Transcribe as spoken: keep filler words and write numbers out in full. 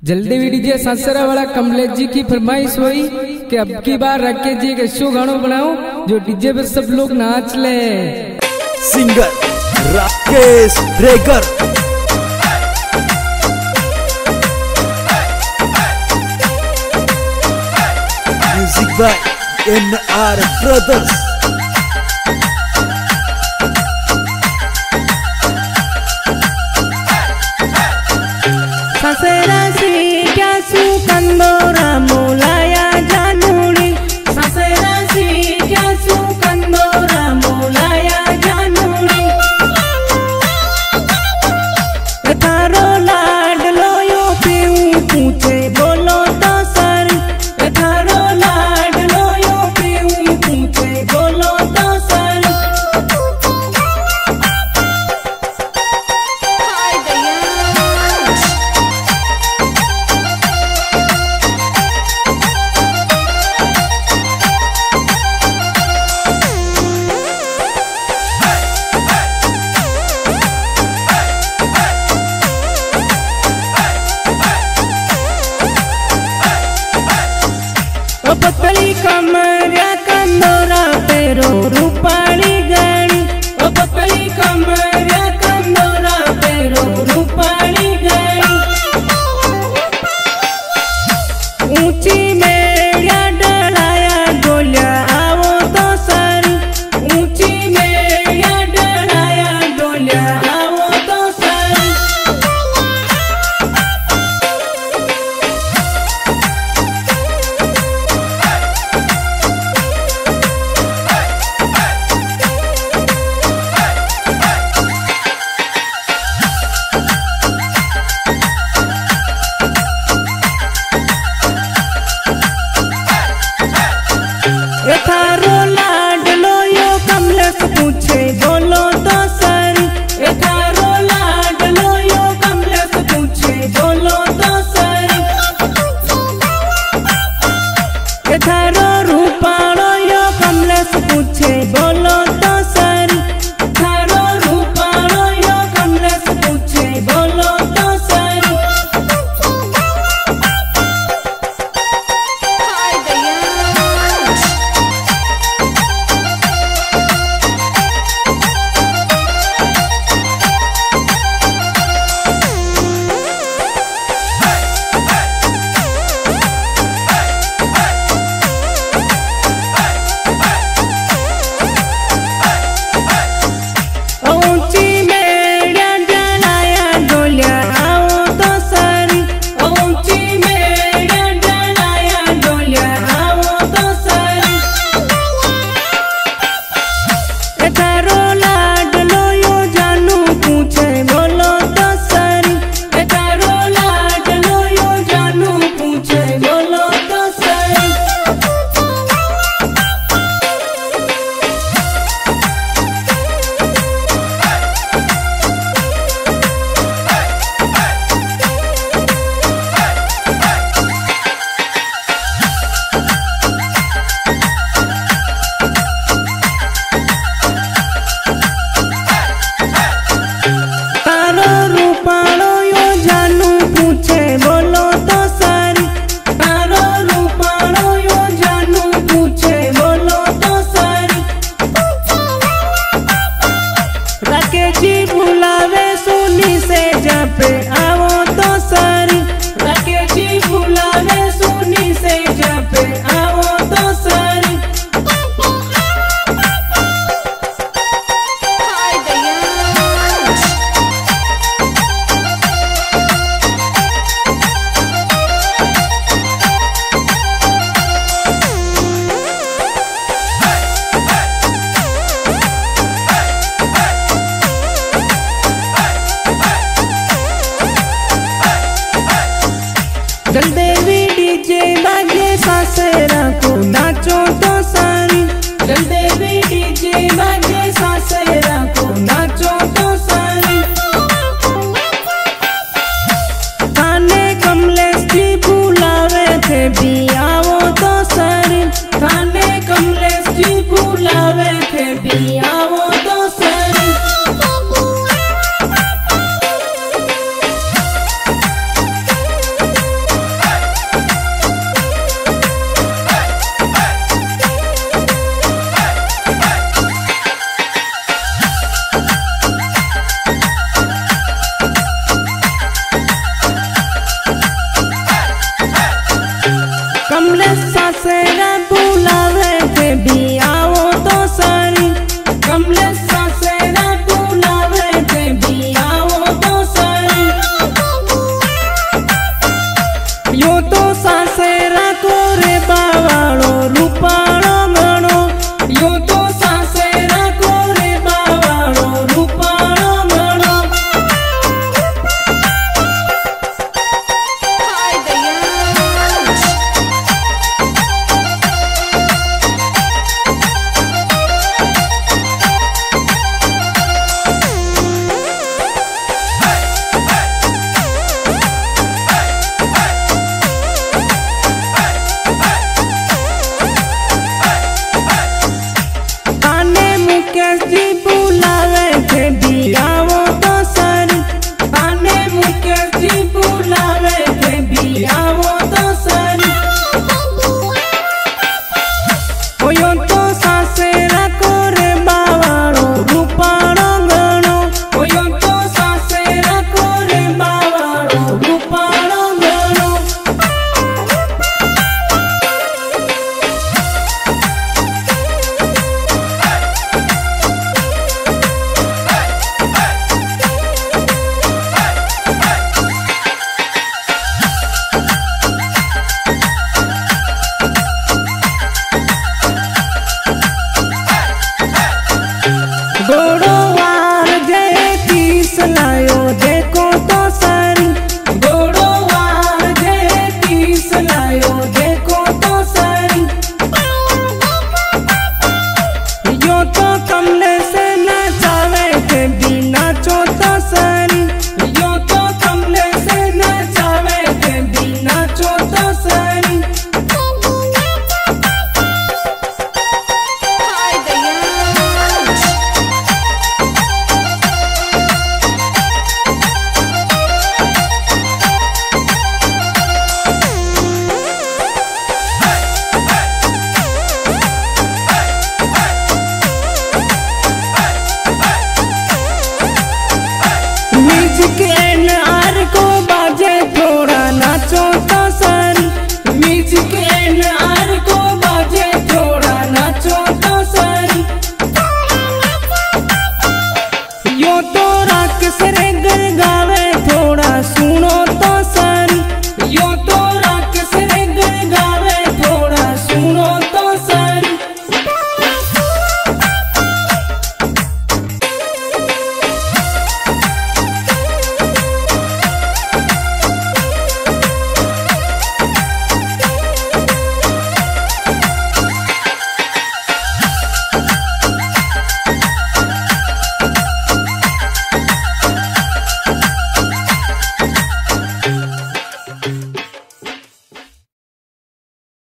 जल्दी भी डीजे सासरा वाला कमलेश जी की फरमाइश हुई कि अब की बार राकेश जी के शो गानों बनाओ जो डीजे पे सब लोग नाच ले। Singer Rakesh Breaker, music by N R Brothers. सासरा से क्या सुकंदोरा मोलाया जानूरी, सासरा से क्या सुकंदोरा मोलाया जानूरी। थारो लाडलो यो पीऊ पूछे बोलो तो सर, थारो लाडलो यो पीऊ पूछे बोलो तो सर। पतली कमरिया कंदोरा पेरो रूपाली गणी, ओ पतली कमरिया कंदोरा पेरो रूपाली गणी। ऊंची मेड़िया डलाया डोलिया आवो तो सर, ऊंची मेड़िया डलाया डोलिया आवो तो सर। थारो लाडलो यो कमलेश पूछे बोलो तो सर, थारो लाडलो यो कमलेश पूछे बोलो तो सर। थारो रूपालो यो कमलेश पूछे बोलो तो सर, थारो रूपालो यो कमलेश पूछे बोलो तो सर। राकेश जी बुलावे सुनी से जापे आवो तो सर, राकेश जी बुलावे सुनी से जापे आवो तो सर। जल्दी डीजे बाजे सासरा को नाचो तो सारी, जल्दी डीजे बाजे सासरा को नाचो तो सारी। थाने कमलेश जी बुलावे थे भी आवो तो सारी, थाने कमलेश जी बुलावे थे भी आवो तो सारी। यूं तो